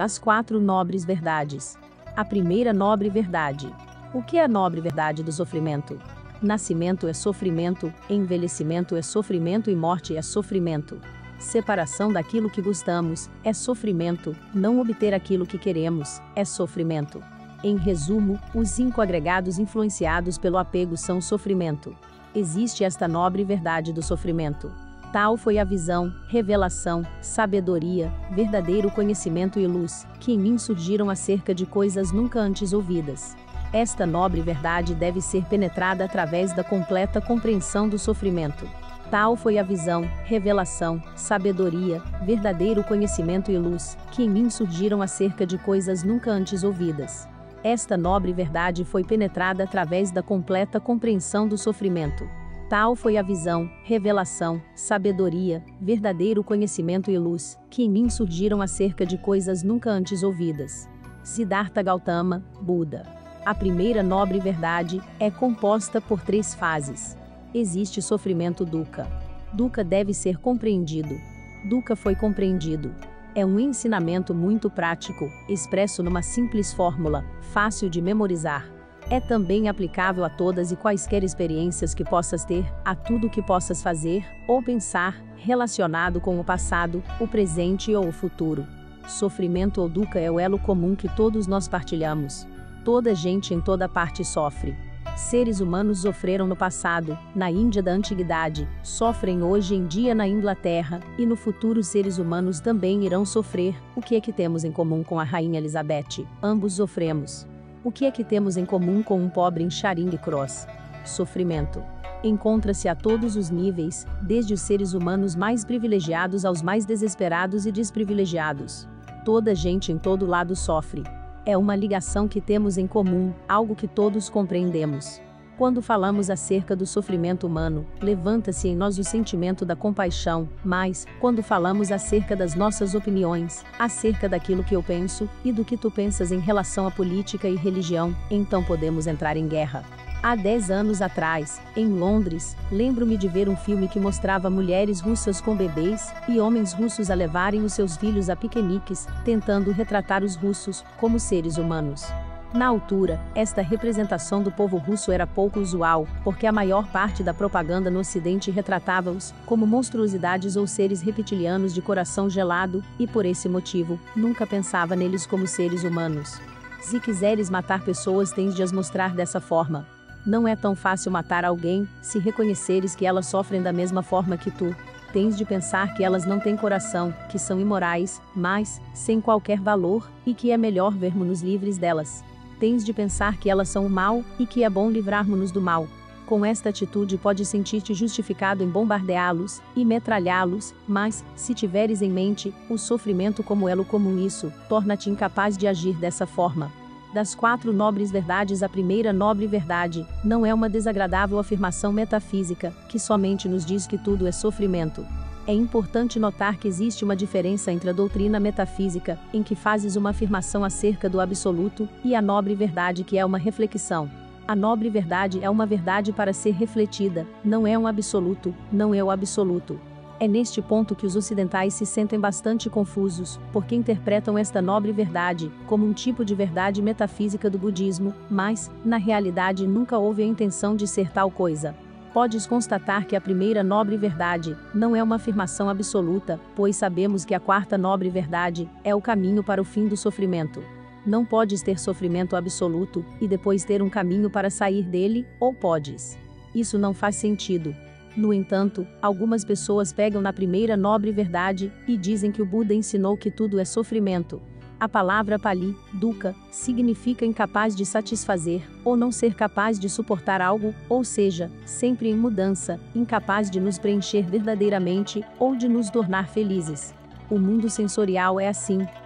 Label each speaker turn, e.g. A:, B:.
A: As 4 nobres verdades. A primeira nobre verdade. O que é a nobre verdade do sofrimento? Nascimento é sofrimento, envelhecimento é sofrimento e morte é sofrimento. Separação daquilo que gostamos é sofrimento, não obter aquilo que queremos é sofrimento. Em resumo, os 5 agregados influenciados pelo apego são sofrimento. Existe esta nobre verdade do sofrimento. Tal foi a visão, revelação, sabedoria, verdadeiro conhecimento e luz, que em mim surgiram acerca de coisas nunca antes ouvidas. Esta nobre verdade deve ser penetrada através da completa compreensão do sofrimento. Tal foi a visão, revelação, sabedoria, verdadeiro conhecimento e luz, que em mim surgiram acerca de coisas nunca antes ouvidas. Esta nobre verdade foi penetrada através da completa compreensão do sofrimento. Tal foi a visão, revelação, sabedoria, verdadeiro conhecimento e luz, que em mim surgiram acerca de coisas nunca antes ouvidas. Siddhartha Gautama, Buda. A primeira nobre verdade é composta por 3 fases. Existe sofrimento dukkha. Dukkha deve ser compreendido. Dukkha foi compreendido. É um ensinamento muito prático, expresso numa simples fórmula, fácil de memorizar. É também aplicável a todas e quaisquer experiências que possas ter, a tudo que possas fazer, ou pensar, relacionado com o passado, o presente ou o futuro. Sofrimento ou dukkha é o elo comum que todos nós partilhamos. Toda gente em toda parte sofre. Seres humanos sofreram no passado, na Índia da Antiguidade, sofrem hoje em dia na Inglaterra, e no futuro seres humanos também irão sofrer. O que é que temos em comum com a Rainha Elizabeth? Ambos sofremos. O que é que temos em comum com um pobre em Charing Cross? Sofrimento. Encontra-se a todos os níveis, desde os seres humanos mais privilegiados aos mais desesperados e desprivilegiados. Toda gente em todo lado sofre. É uma ligação que temos em comum, algo que todos compreendemos. Quando falamos acerca do sofrimento humano, levanta-se em nós o sentimento da compaixão, mas, quando falamos acerca das nossas opiniões, acerca daquilo que eu penso, e do que tu pensas em relação à política e religião, então podemos entrar em guerra. Há 10 anos atrás, em Londres, lembro-me de ver um filme que mostrava mulheres russas com bebês, e homens russos a levarem os seus filhos a piqueniques, tentando retratar os russos como seres humanos. Na altura, esta representação do povo russo era pouco usual, porque a maior parte da propaganda no Ocidente retratava-os como monstruosidades ou seres reptilianos de coração gelado, e por esse motivo, nunca pensava neles como seres humanos. Se quiseres matar pessoas, tens de as mostrar dessa forma. Não é tão fácil matar alguém, se reconheceres que elas sofrem da mesma forma que tu. Tens de pensar que elas não têm coração, que são imorais, mas, sem qualquer valor, e que é melhor vermos-nos livres delas. Tens de pensar que elas são o mal, e que é bom livrarmos-nos do mal. Com esta atitude pode sentir-te justificado em bombardeá-los, e metralhá-los, mas, se tiveres em mente, o sofrimento como elo comum, isso, torna-te incapaz de agir dessa forma. Das 4 nobres verdades, a primeira nobre verdade, não é uma desagradável afirmação metafísica, que somente nos diz que tudo é sofrimento. É importante notar que existe uma diferença entre a doutrina metafísica, em que fazes uma afirmação acerca do absoluto, e a nobre verdade, que é uma reflexão. A nobre verdade é uma verdade para ser refletida, não é um absoluto, não é o absoluto. É neste ponto que os ocidentais se sentem bastante confusos, porque interpretam esta nobre verdade como um tipo de verdade metafísica do budismo, mas, na realidade, nunca houve a intenção de ser tal coisa. Podes constatar que a primeira nobre verdade não é uma afirmação absoluta, pois sabemos que a 4ª nobre verdade é o caminho para o fim do sofrimento. Não podes ter sofrimento absoluto e depois ter um caminho para sair dele, ou podes? Isso não faz sentido. No entanto, algumas pessoas pegam na primeira nobre verdade e dizem que o Buda ensinou que tudo é sofrimento. A palavra Pali, dukkha, significa incapaz de satisfazer, ou não ser capaz de suportar algo, ou seja, sempre em mudança, incapaz de nos preencher verdadeiramente, ou de nos tornar felizes. O mundo sensorial é assim,